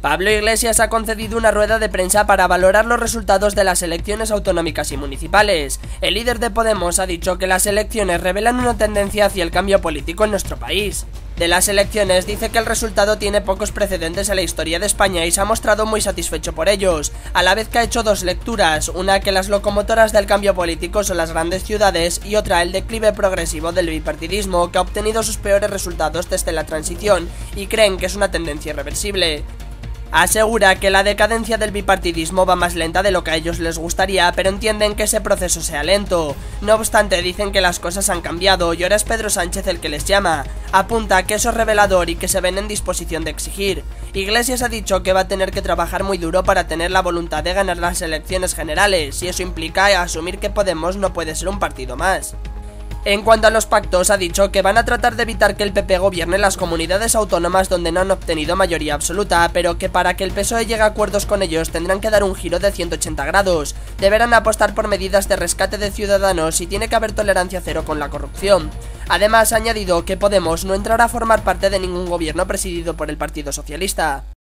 Pablo Iglesias ha concedido una rueda de prensa para valorar los resultados de las elecciones autonómicas y municipales. El líder de Podemos ha dicho que las elecciones revelan una tendencia hacia el cambio político en nuestro país. De las elecciones dice que el resultado tiene pocos precedentes en la historia de España y se ha mostrado muy satisfecho por ellos, a la vez que ha hecho dos lecturas, una que las locomotoras del cambio político son las grandes ciudades y otra el declive progresivo del bipartidismo, que ha obtenido sus peores resultados desde la transición y creen que es una tendencia irreversible. Asegura que la decadencia del bipartidismo va más lenta de lo que a ellos les gustaría, pero entienden que ese proceso sea lento. No obstante, dicen que las cosas han cambiado y ahora es Pedro Sánchez el que les llama. Apunta que eso es revelador y que se ven en disposición de exigir. Iglesias ha dicho que va a tener que trabajar muy duro para tener la voluntad de ganar las elecciones generales, y eso implica asumir que Podemos no puede ser un partido más. En cuanto a los pactos, ha dicho que van a tratar de evitar que el PP gobierne las comunidades autónomas donde no han obtenido mayoría absoluta, pero que para que el PSOE llegue a acuerdos con ellos tendrán que dar un giro de 180 grados, deberán apostar por medidas de rescate de ciudadanos y tiene que haber tolerancia cero con la corrupción. Además, ha añadido que Podemos no entrará a formar parte de ningún gobierno presidido por el Partido Socialista.